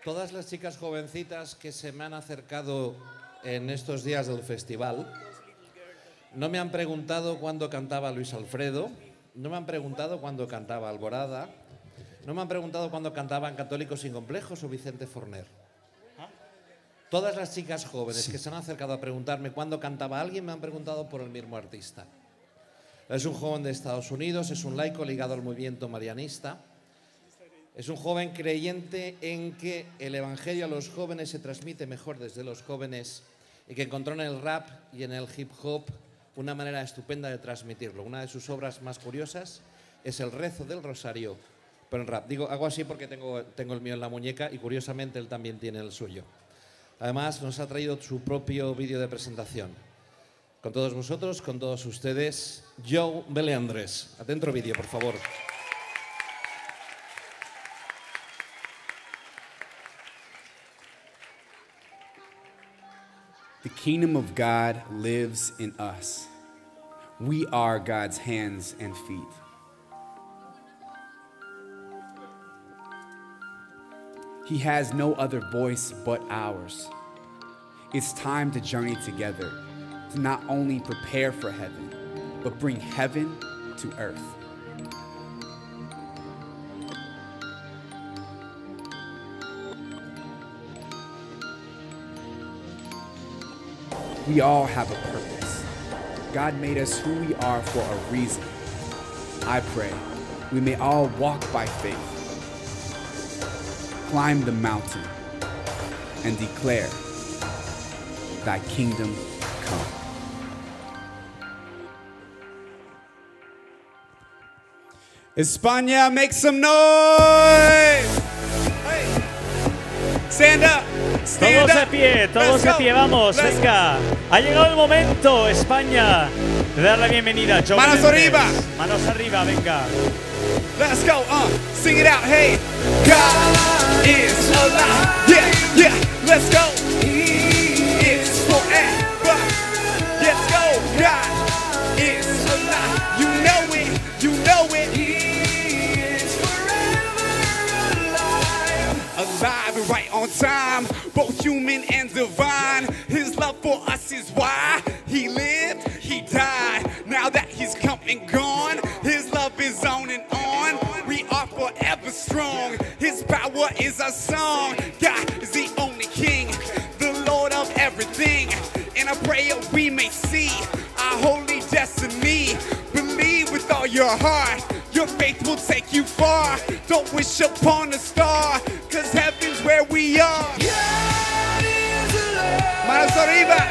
Todas las chicas jovencitas que se me han acercado en estos días del festival no me han preguntado cuándo cantaba Luis Alfredo, no me han preguntado cuándo cantaba Alborada, no me han preguntado cuándo cantaban Católicos sin Complejos o Vicente Forner. Todas las chicas jóvenes que se han acercado a preguntarme cuándo cantaba alguien me han preguntado por el mismo artista. Es un joven de Estados Unidos, es un laico ligado al movimiento marianista. Es un joven creyente en que el evangelio a los jóvenes se transmite mejor desde los jóvenes y que encontró en el rap y en el hip hop una manera estupenda de transmitirlo. Una de sus obras más curiosas es el rezo del rosario, pero en rap. Digo, hago así porque tengo el mío en la muñeca y curiosamente él también tiene el suyo. Además, nos ha traído su propio vídeo de presentación. Con todos vosotros, con todos ustedes, Joe Beleandres. Adentro vídeo, por favor. The kingdom of God lives in us. We are God's hands and feet. He has no other voice but ours. It's time to journey together to not only prepare for heaven, but bring heaven to earth. We all have a purpose. God made us who we are for a reason. I pray we may all walk by faith, climb the mountain, and declare, Thy kingdom come. España, make some noise! Hey. Stand up! Todos de pie, vamos, venga. Ha llegado el momento, España, de dar la bienvenida a Joe Manos Beleandres. arriba. Manos arriba, venga. Let's go, sing it out, hey. God is alive, yeah, yeah, let's go. He is forever, let's go. God is alive, you know it, you know it. He is forever alive, alive and right on time, both human and divine. His love for us is why he lived, he died. Now that he's come and gone, his love is on and on. We are forever strong. His power is our song. God is the only king, the Lord of everything. And I pray that we may see our holy destiny. Believe with all your heart, your faith will take you far. Don't wish upon a star, cause heaven's where we are. Manos arriba.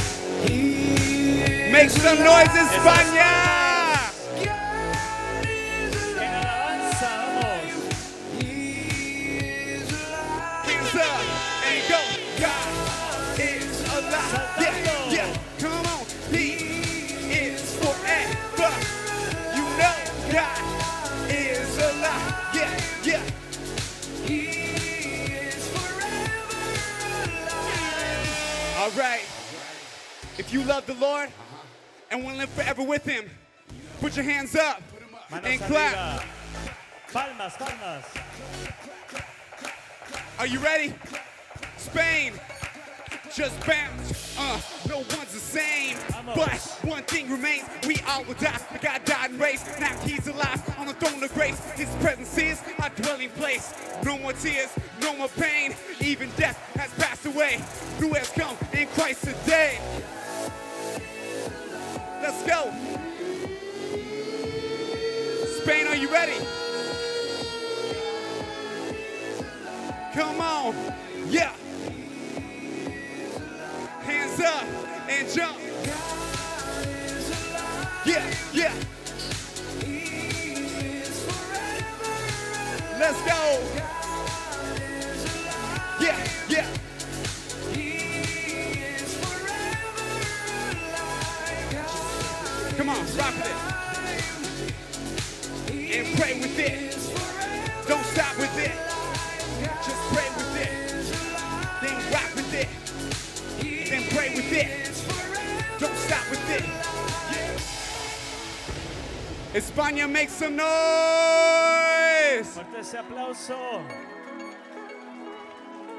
Make some noise, España. En alabanza, vamos. Hands up and go. God is alive. Yeah, yeah. Come on. He is forever. You know God is alive. Yeah, yeah. He is forever alive. All right. If you love the Lord and want to live forever with Him, put your hands up Manos and clap. arriba. Palmas, palmas. Are you ready? Spain, just bounce. No one's the same. Vamos. But one thing remains, we all will die. The God died and raised, now he's alive on the throne of grace. His presence is our dwelling place. No more tears, no more pain. Even death has passed away. Who has come in Christ today? Let's go. Spain, are you ready? Come on. Yeah. Hands up and jump. Yeah, yeah. Let's go. Yeah, yeah. Come on, rock with it. And pray with it. Don't stop with it. Just pray with it. Then rock with it. Then pray with it. Don't stop with it. España, make some noise. Fuerte ese aplauso.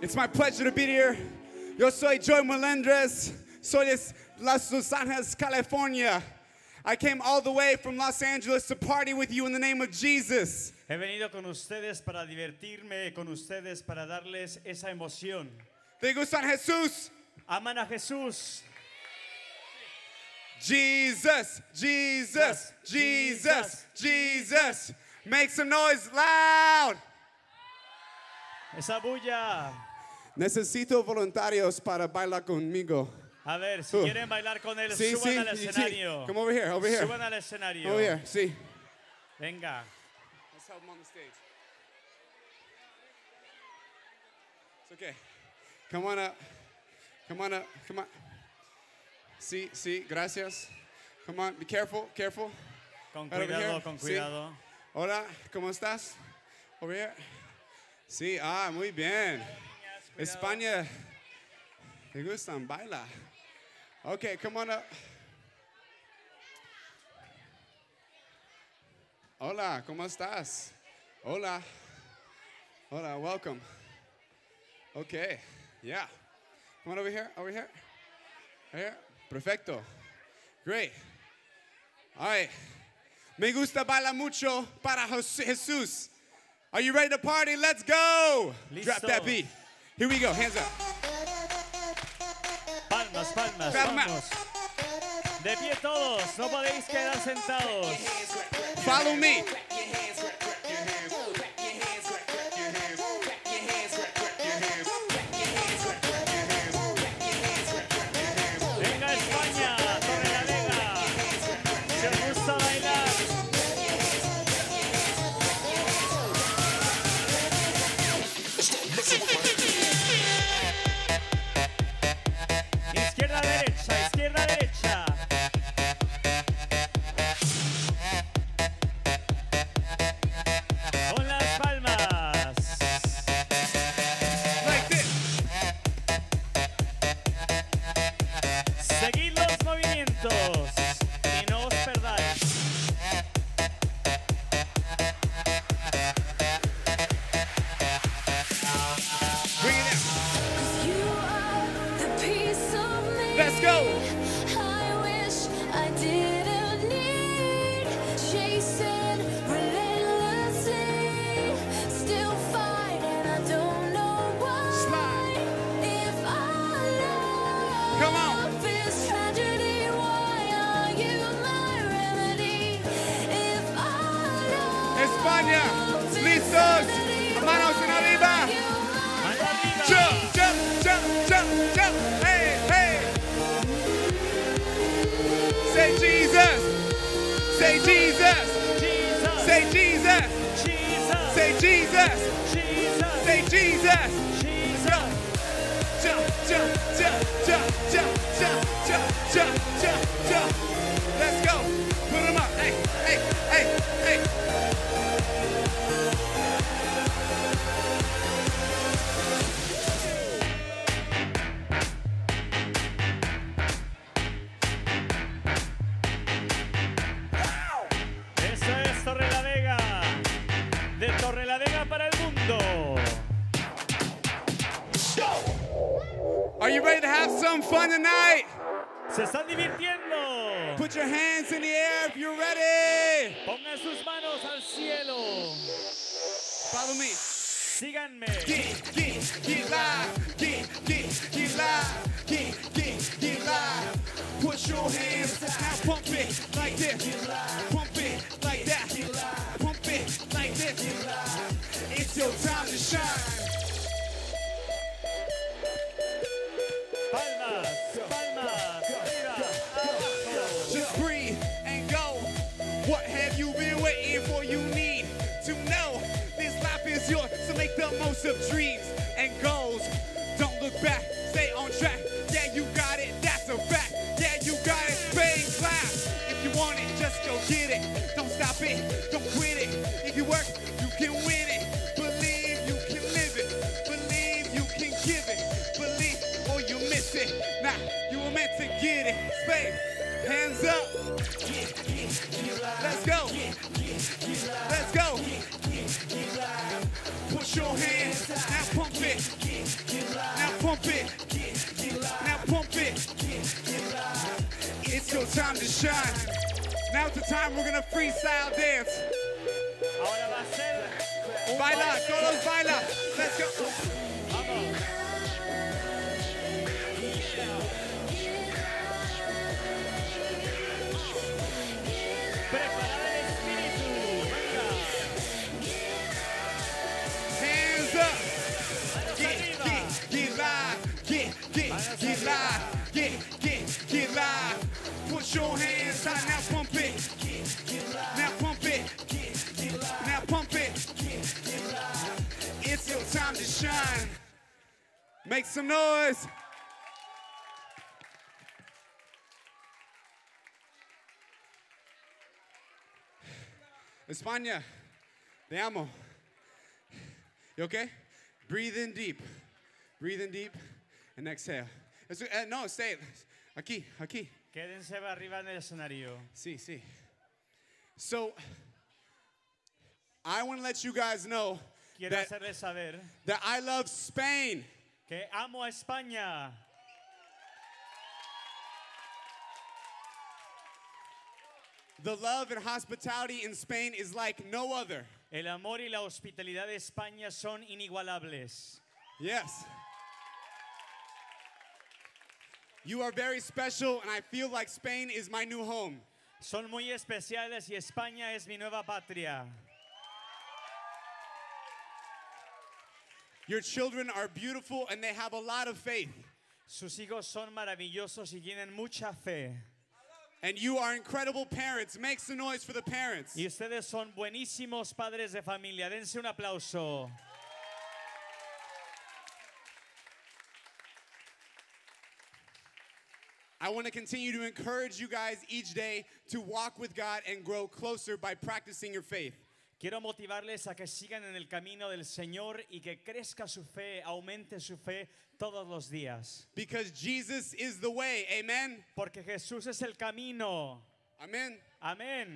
It's my pleasure to be here. Yo soy Joy Melendres. Soy de Los Angeles, California. I came all the way from Los Angeles to party with you in the name of Jesus. He venido con ustedes para divertirme con ustedes, para darles esa emoción. ¿Te gustan Jesús? Aman a Jesús. Jesus, Jesus, Jesus, Jesus. Make some noise loud. Esa bulla. Necesito voluntarios para bailar conmigo. A ver, si quieren bailar con él, Sí, suban sí, al sí. escenario. Come over here, over here. Suban al escenario. Over here, sí. Venga. Let's help him on the stage. It's okay. Come on up. Come on up. Come on. Sí, sí, gracias. Come on, be careful, careful. Con Right over cuidado, here. con Sí. cuidado. Hola, ¿cómo estás? Over here. Sí, muy bien. España. ¿Te gustan? Baila. Okay, come on up. Hola, ¿cómo estás? Hola. Hola, welcome. Okay, yeah. Come on over here, over here. Here. Perfecto. Great. All right. Me gusta bailar mucho para Jesús. Are you ready to party? Let's go. Listo. Drop that beat. Here we go. Hands up. Palmas, palmas, Grab 'em out. vamos. De pie todos, no podéis quedar sentados. Follow me. Venga España, Torrelavega. Si os gusta bailar. Izquierda, derecha, izquierda, derecha. Con las palmas. Like this. Seguid los movimientos y no os perdáis. Bring it down. You are the piece of me. Let's go. I wish I didn't need chasing relentlessly. Still fighting, I don't know why. Slide. If our love Come on. is tragedy, why are you my remedy? If our love España. Listos. Manos en arriba. Mano arriba. Jump, jump, jump, jump, jump. Hey, hey. Say Jesus. Say Jesus. Jesus. Say Jesus. Jesus. Say Jesus. Jesus. Say Jesus. Jesus. Jump, jump, jump, jump, jump, jump, jump, jump, jump, jump. Let's go. Put 'em up. Hey, hey, hey, hey. Eso es Torrelavega. De Torrelavega para el mundo. Are you ready to have some fun tonight? Se están divirtiendo. Put your hands in the air if you're ready. Pongan sus manos al cielo. Follow me. Síganme. Get live. Get live. Get live. Put your hands now, pump it like this. Pump it like that. Pump it like this. It's your time to shine. Palmas, palmas. Arriba, abajo. Just breathe and go. What have you been waiting for? You need to know this life is yours, so make the most of dreams and goals. Don't look back, stay on track. Yeah, you got it, that's a fact. Yeah, you got it, fade class. If you want it, just go get it. Don't stop it, don't quit it. If you work, you can win it. Believe you can live it. Believe you can give it. Believe or you miss it. Nah, you were meant to get it. Spade, hands up. Let's go. Let's go. Put your hands Now pump it. Now pump it. Now pump it. It's your time to shine. Now's the time we're gonna freestyle dance. Ahora va a ser un Baila, baile. todos baila. Let's go. Vamos. Preparad el espíritu. Venga. Hands up. Get live. Get live. Get live. Put your hands high. Now pump it. Now pump it. Now pump it. It's your time to shine. Make some noise. España, te amo. You okay? Breathe in deep. Breathe in deep and exhale. No, stay. Aquí, aquí. Quédense arriba en el escenario. Sí, sí. So, I want to let you guys know Quiero that, hacerles saber that I love Spain. que amo a España. The love and hospitality in Spain is like no other. El amor y la hospitalidad de España son inigualables. Yes. You are very special, and I feel like Spain is my new home. Son muy especiales y España es mi nueva patria. Your children are beautiful, and they have a lot of faith. Sus hijos son maravillosos y tienen mucha fe. And you are incredible parents. Make some noise for the parents. Y ustedes son buenísimos padres de familia. Dense un aplauso. I want to continue to encourage you guys each day to walk with God and grow closer by practicing your faith. Quiero motivarles a que sigan en el camino del Señor y que crezca su fe, aumente su fe todos los días. Because Jesus is the way. Amen. Porque Jesús es el camino. Amen. Amén.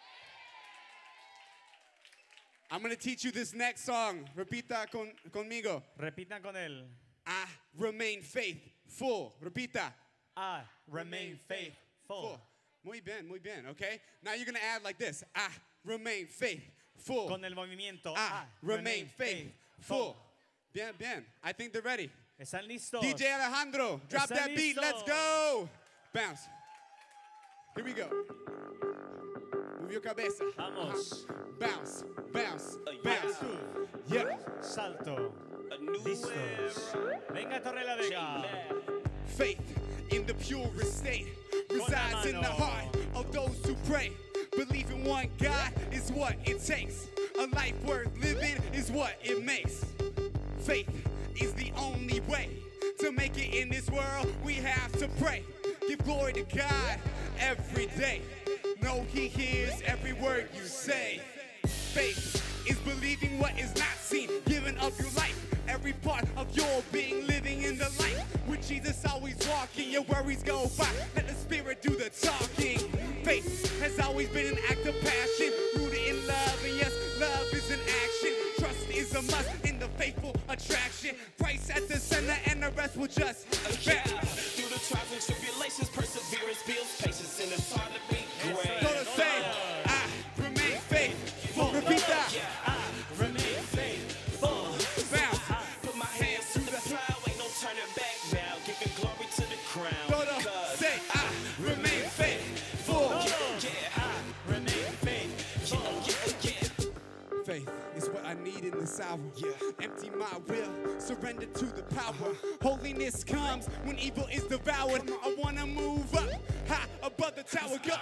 I'm going to teach you this next song. Repita conmigo. Repitan con él. I remain faithful. Repita. I remain faithful. Muy bien, muy bien. Okay? Now you're going to add like this. I remain faithful. Con el movimiento. I remain faithful. Bien, bien. I think they're ready. ¿Están listos? DJ Alejandro, drop ¿Están that beat. listos? Let's go. Bounce. Here we go. Move your cabeza. Vamos. Bounce, bounce, bounce. Actitud. Yeah. Salto. Listos. Venga, Torre la Vega. Faith in the purest state resides in the heart of those who pray. Believe in one God is what it takes. A life worth living is what it makes. Faith is the only way to make it in this world. We have to pray. Give glory to God every day. Know He hears every word you say. Faith is believing what is not seen, giving up your life, every part of your being, living in the light. With Jesus always walking, your worries go by. Let the Spirit do the talking. Faith has always been an act of passion, rooted in love, and yes, love is an action. Trust is a must in the faithful attraction. Christ at the center, and the rest will just Yeah. Through the trials and tribulations, perseverance builds patience, and it's hard to be great. go to say, I remain faithful. Repeat that. I remain faithful. Bounce. Put my hands to the plow, ain't no turning back now. Giving glory to the crown. Go to 'Cause say, I remain faithful. yeah, I remain faithful. Yeah. Faith is what I need in this hour. Empty my will, surrender to the power. Holiness comes when evil is devoured. I wanna move up, high above the tower. Go.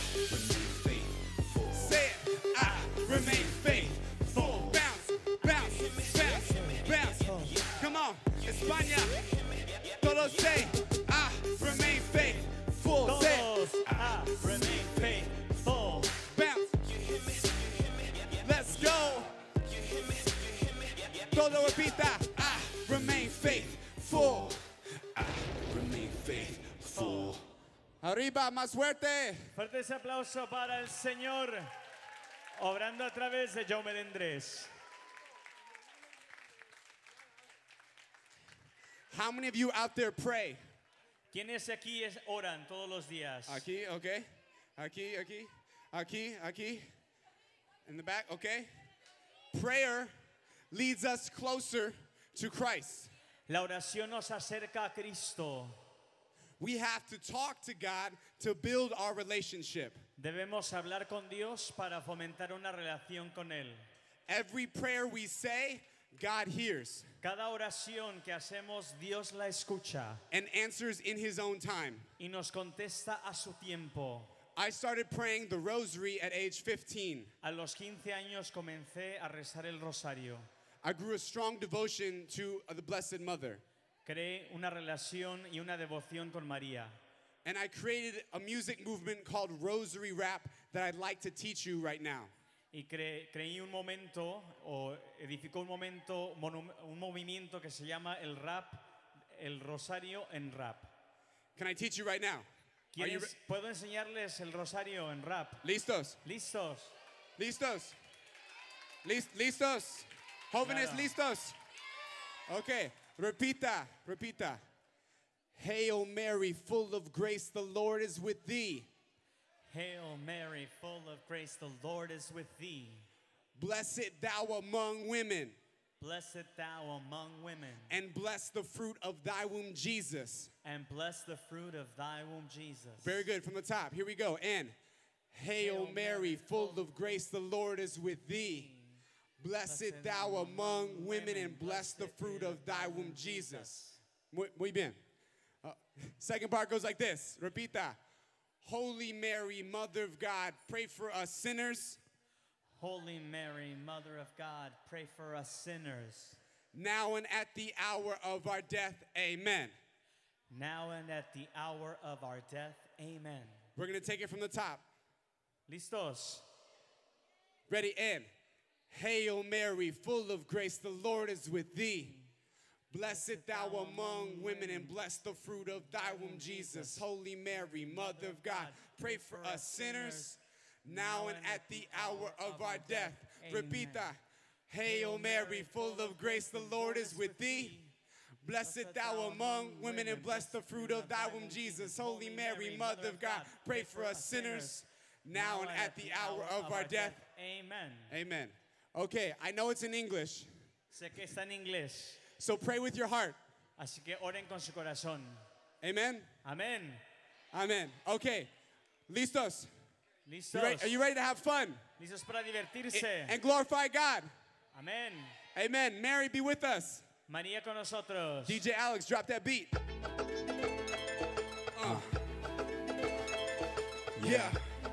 Say it, I remain faithful. Bounce, bounce, bounce, bounce. Come on, España. Todos say, I remain faithful. Say it, Todos a remain faithful. bounce. Let's go. Todo repita. I remain faithful. I remain faithful. Arriba, más fuerte. Fuerte ese aplauso para el Señor, obrando a través de Jaume de Andrés. How many of you out there pray? ¿Quiénes aquí oran todos los días? Aquí, okay. Aquí. In the back, okay. Prayer leads us closer to Christ. La oración nos acerca a Cristo. We have to talk to God to build our relationship. Debemos hablar con Dios para fomentar una relación con Él. Every prayer we say, God hears Cada oración que hacemos, Dios la escucha and answers in his own time. y nos contesta a su tiempo. I started praying the rosary at age 15. A los 15 años comencé a rezar el rosario. I grew a strong devotion to the Blessed Mother. Creé una relación y una devoción con María. And I created a music movement called Rosary Rap that I'd like to teach you right now. Y creí un momento, o edificó un momento, un movimiento que se llama el rap, el rosario en rap. Can I teach you right now? Are you ¿Puedo enseñarles el rosario en rap? listos? ¿Listos? Listos? Listos? Jóvenes, Claro. listos? Okay, repita. Hail Mary, full of grace, the Lord is with thee. Hail Mary, full of grace, the Lord is with thee. Blessed thou among women, Blessed thou among women, and blessed the fruit of thy womb, Jesus. and blessed the fruit of thy womb, Jesus. Very good, from the top. Here we go. And Hail Mary, full of grace, the Lord is with thee. Blessed thou among women, and blessed the fruit of thy womb, Jesus. Muy bien. Second part goes like this. Repita. Holy Mary, Mother of God, pray for us sinners, Holy Mary, Mother of God, pray for us sinners, now and at the hour of our death. Amen. now and at the hour of our death. Amen. We're going to take it from the top. ¿Listos? Ready? And Hail Mary, full of grace, the Lord is with thee. Blessed thou among women, and blessed the fruit of thy womb, Jesus. Holy Mary, Mother of God, pray for us sinners, now and at the hour of our death. Repita. Hail Mary, full of grace, the Lord is with thee. Blessed thou among women, and blessed the fruit of thy womb, Jesus. Holy Mary, Mother of God, pray for us sinners, now and at the hour of our death. Amen. Amen. Okay, I know it's in English, Sé que está en inglés, so pray with your heart. así que oren con su corazón. Amen? Amén. Amen. Okay, listos? ¿Listos? Are you ready to have fun ¿Listos para divertirse? and glorify God? Amén. Amen. Mary, be with us. María con nosotros. DJ Alex, drop that beat. Yeah.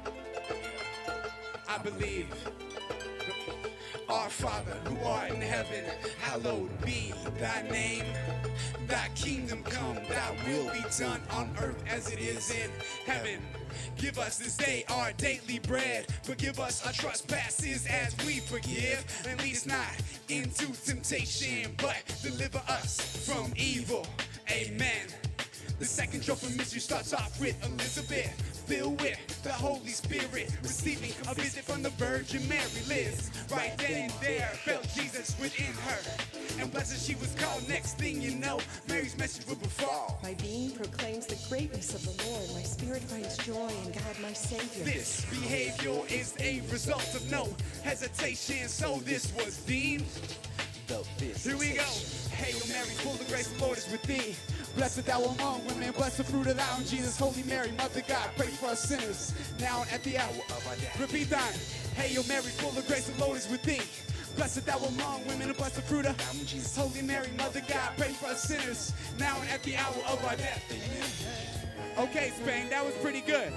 I believe. Our Father, who art in heaven, hallowed be thy name. Thy kingdom come, thy will be done on earth as it is in heaven. Give us this day our daily bread. Forgive us our trespasses as we forgive. And lead us not into temptation, but deliver us from evil. Amen. The second trophy mystery starts off with Elizabeth, filled with the Holy Spirit, receiving a visit from the Virgin Mary. Liz, right then and there, felt Jesus within her. And blessed she was called. Next thing you know, Mary's message will befall. My being proclaims the greatness of the Lord. My spirit finds joy in God, my Savior. This behavior is a result of no hesitation, so this was deemed the Here we go. Hail Mary, full of grace, the Lord is with thee. Blessed thou among women, blessed the fruit of thy womb, Jesus. Holy Mary, Mother of God, pray for us sinners, now and at the hour of our death. Repeat that. Hail Mary, full of grace, the Lord is with thee. Blessed thou among women, and blessed the fruit of thy womb, Jesus. Holy Mary, Mother of God, pray for us sinners, now and at the hour of our death. Okay, Spain, that was pretty good.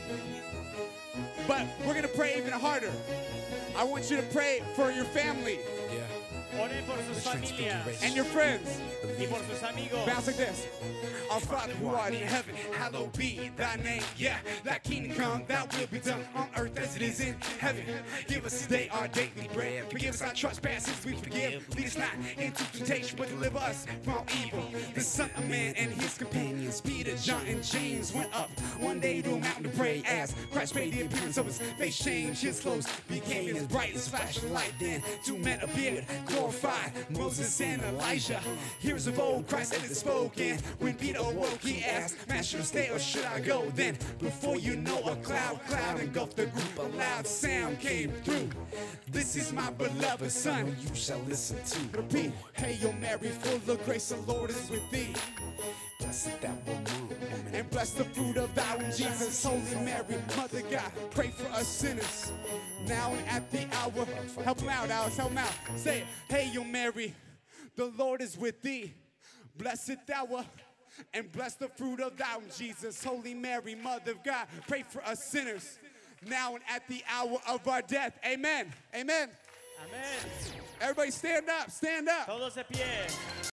But we're going to pray even harder. I want you to pray for your family Oren por sus familias and your friends. y por sus amigos. Bounce like this. Our Father who art in heaven, hallowed be thy name. Yeah, thy kingdom come, thy will be done on earth as it is in heaven. Give us today our daily bread. Forgive us our trespasses, we forgive. Lead us not into temptation, but deliver us from evil. The Son of Man and his companions, Peter, John, and James, went up one day to a mountain to pray. As Christ made the appearance of his face changed, his clothes became as bright as flashing light. Then two men appeared, glorified Moses and Elijah. Here's of old Christ that is spoken. When Peter awoke, he asked, "Man, should I stay or should I go?" Then, before you know, a cloud engulfed the group. A loud sound came through. This is my beloved Son, who you shall listen to. Repeat, Hail Mary, full of grace, the Lord is with thee. Blessed thou woman, and bless the fruit of thy womb, Jesus. Holy Mary, Mother God, pray for us sinners, now and at the hour. Help him out, Alice, help him out. Say it. Hail Mary, the Lord is with thee. Blessed thou art, and bless the fruit of thy womb, Jesus. Holy Mary, Mother of God, pray for us sinners, now and at the hour of our death. Amen. Amen. Amén. Everybody stand up, stand up. Todos de pie.